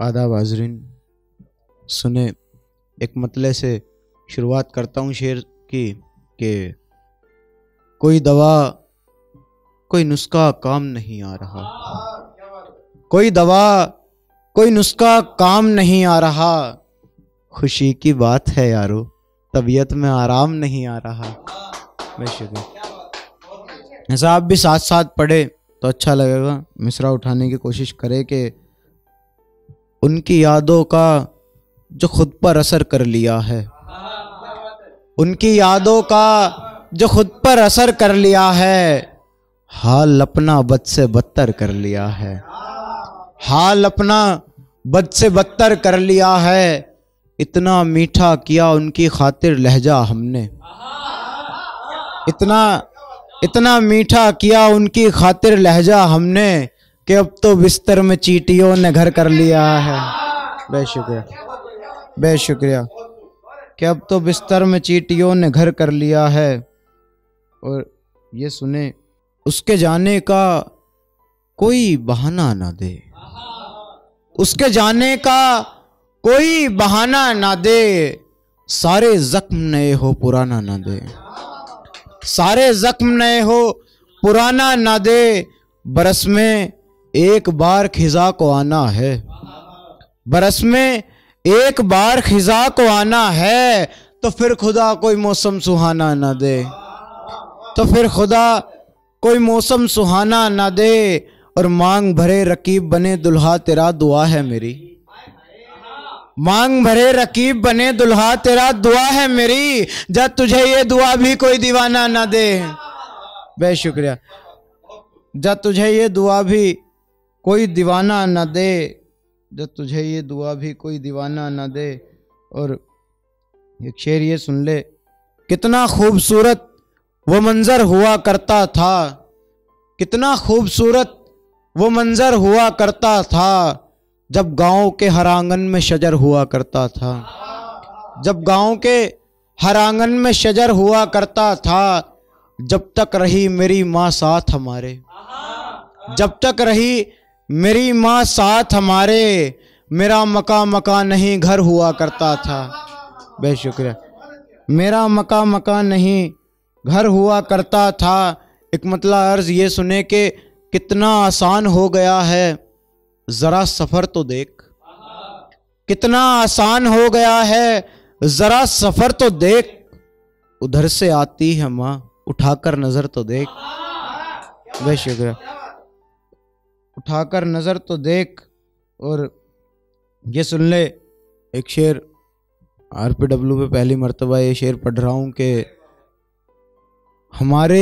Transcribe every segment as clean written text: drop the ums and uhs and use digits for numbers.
आदाब हाज़रीन, सुने एक मतले से शुरुआत करता हूँ शेर की कि कोई दवा कोई नुस्खा काम नहीं आ रहा, कोई दवा कोई नुस्खा काम नहीं आ रहा। खुशी की बात है यारो, तबीयत में आराम नहीं आ रहा। बेशुक्र। ऐसा आप भी साथ साथ पढ़े तो अच्छा लगेगा। मिसरा उठाने की कोशिश करें कि उनकी यादों का जो खुद पर असर कर लिया है, उनकी यादों का जो खुद पर असर कर लिया है, हाल अपना बद से बदतर कर लिया है, हाल अपना बद से बदतर कर लिया है। इतना मीठा किया उनकी खातिर लहजा हमने, इतना मीठा किया उनकी खातिर लहजा हमने कि अब तो बिस्तर में चींटियों ने घर कर लिया है। बेशुक्रिया बेशुक्रिया कि अब तो बिस्तर में चींटियों ने घर कर लिया है। और ये सुने उसके जाने का कोई बहाना ना दे, उसके जाने का कोई बहाना ना दे, सारे जख्म नए हो पुराना ना दे, सारे जख्म नए हो पुराना ना दे। बरस में एक बार खिजा को आना है, बरस में एक बार खिजा को आना है, तो फिर खुदा कोई मौसम सुहाना ना दे, तो फिर खुदा कोई मौसम सुहाना ना दे। और मांग भरे रकीब बने दुल्हा तेरा दुआ है मेरी, मांग भरे रकीब बने दुल्हा तेरा दुआ है मेरी, जब तुझे ये दुआ भी कोई दीवाना ना दे। बेशुक्रिया। जब तुझे ये दुआ भी कोई दीवाना ना दे, जब तुझे ये दुआ भी कोई दीवाना ना दे। और एक शेर ये सुन ले, कितना खूबसूरत वो मंजर हुआ करता था, कितना खूबसूरत वो मंजर हुआ करता था, जब गांव के हर आंगन में शजर हुआ करता था, जब गांव के हर आंगन में शजर हुआ करता था। जब तक रही मेरी माँ साथ हमारे, जब तक रही मेरी माँ साथ हमारे, मेरा मका नहीं घर हुआ करता था। बेशुक्रिया। मेरा मका नहीं घर हुआ करता था। एक मतलब अर्ज ये सुने कि कितना आसान हो गया है जरा सफर तो देख, कितना आसान हो गया है जरा सफर तो देख, उधर से आती है माँ उठाकर नजर तो देख। बेशुक्रिया। उठाकर नजर तो देख। और ये सुन ले एक शेर, RPW पे पहली मर्तबा ये शेर पढ़ रहा हूं कि हमारे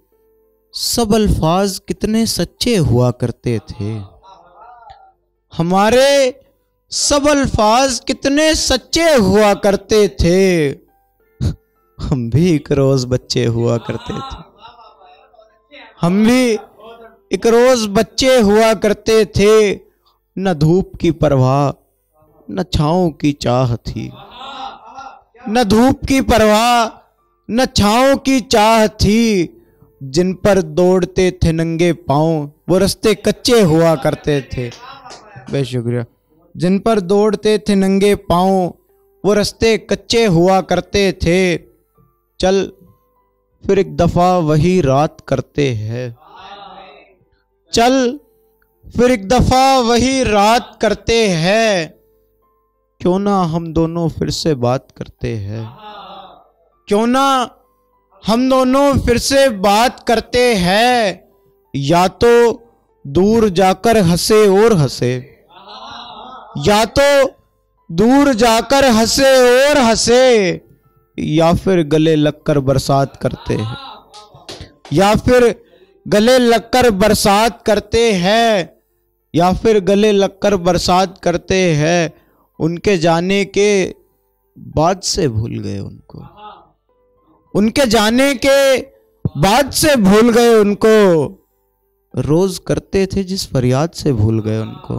सब अल्फाज कितने सच्चे हुआ करते थे, हमारे सब अल्फाज कितने सच्चे हुआ करते थे, हम भी एक रोज बच्चे हुआ करते थे, हम भी एक रोज बच्चे हुआ करते थे। न धूप की परवाह न छाँव की चाह थी, न धूप की परवाह न छाँव की चाह थी, जिन पर दौड़ते थे नंगे पाँव वो रास्ते कच्चे हुआ करते थे। बेशुक्रिया। जिन पर दौड़ते थे नंगे पाँव वो रास्ते कच्चे हुआ करते थे। चल फिर एक दफा वही रात करते हैं, चल फिर एक दफा वही रात करते हैं, क्यों ना हम दोनों फिर से बात करते हैं, क्यों ना हम दोनों फिर से बात करते हैं। या तो दूर जाकर हंसे और हंसे, या तो दूर जाकर हंसे और हंसे, या फिर गले लगकर बरसात करते हैं, या फिर गले लगकर बरसात करते हैं, या फिर गले लगकर बरसात करते हैं। उनके जाने के बाद से भूल गए उनको, उनके जाने के बाद से भूल गए उनको, रोज करते थे जिस फरियाद से भूल गए उनको,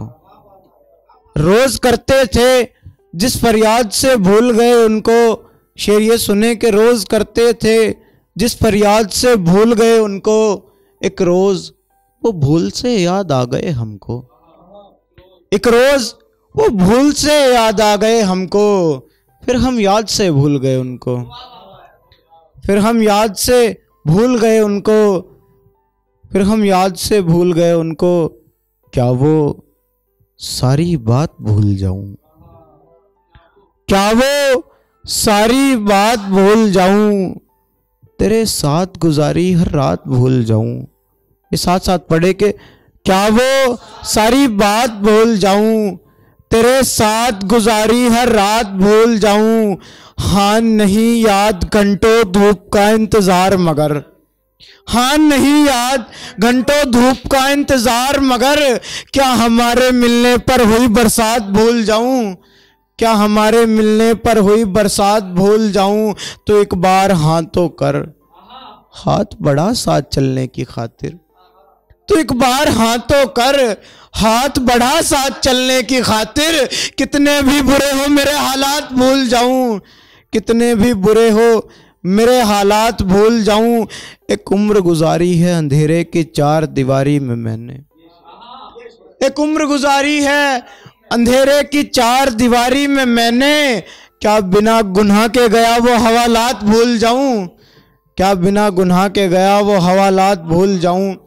रोज करते थे जिस फरियाद से भूल गए उनको। शेर ये सुने के रोज करते थे जिस फरियाद से भूल गए उनको, एक रोज वो भूल से याद आ गए हमको, एक रोज वो भूल से याद आ गए हमको, फिर हम याद से भूल गए उनको। फिर हम याद से भूल गए उनको, फिर हम याद से भूल गए उनको। क्या वो सारी बात भूल जाऊं? क्या वो सारी बात भूल जाऊं? तेरे साथ गुजारी हर रात भूल जाऊं। ये साथ साथ पढ़े के, क्या वो सारी बात भूल जाऊं? तेरे साथ गुजारी हर रात भूल जाऊं। हाँ नहीं याद घंटों धूप का इंतजार मगर, हाँ नहीं याद घंटों धूप का इंतजार मगर। क्या हमारे मिलने पर हुई बरसात भूल जाऊं? क्या हमारे मिलने पर हुई बरसात भूल जाऊं? तो एक बार हाँ तो कर, हाथ बढ़ा साथ चलने की खातिर। तो एक बार हाँ तो कर, हाथ बढ़ा साथ चलने की खातिर। कितने भी बुरे हो मेरे हालात भूल जाऊं, कितने भी बुरे हो मेरे हालात भूल जाऊं। एक उम्र गुजारी है अंधेरे की चार दीवारी में मैंने, एक उम्र गुजारी है अंधेरे की चार दीवारी में मैंने। क्या बिना गुनाह के गया वो हवालात भूल जाऊं? क्या बिना गुनाह के गया वो हवालात भूल जाऊं?